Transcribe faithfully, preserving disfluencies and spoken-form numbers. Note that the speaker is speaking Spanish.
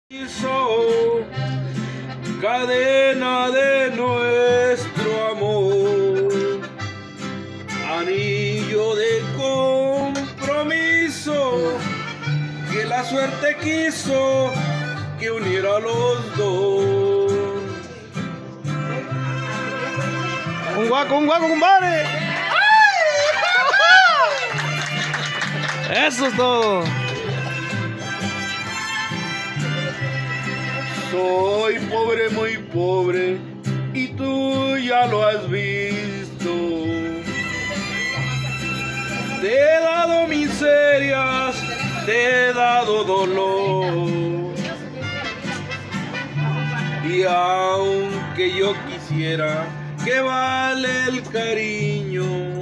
Hizo cadena de nuestro amor, anillo de compromiso que la suerte quiso que uniera a los dos. Un guaco, un guaco, compadre. Eso es todo. Soy pobre, muy pobre, y tú ya lo has visto. Te he dado miserias, te he dado dolor. Y aunque yo quisiera, ¿qué vale el cariño?